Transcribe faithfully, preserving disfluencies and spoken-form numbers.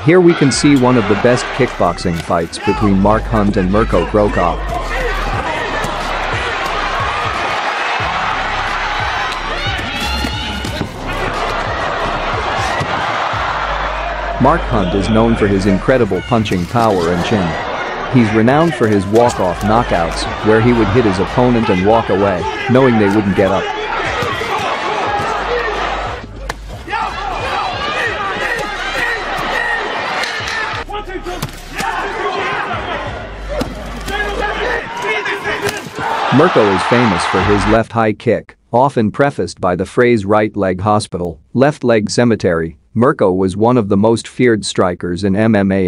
Here we can see one of the best kickboxing fights between Mark Hunt and Mirko Crocop. Mark Hunt is known for his incredible punching power and chin. He's renowned for his walk-off knockouts, where he would hit his opponent and walk away, knowing they wouldn't get up. Mirko is famous for his left high kick, often prefaced by the phrase right leg hospital, left leg cemetery. Mirko was one of the most feared strikers in M M A.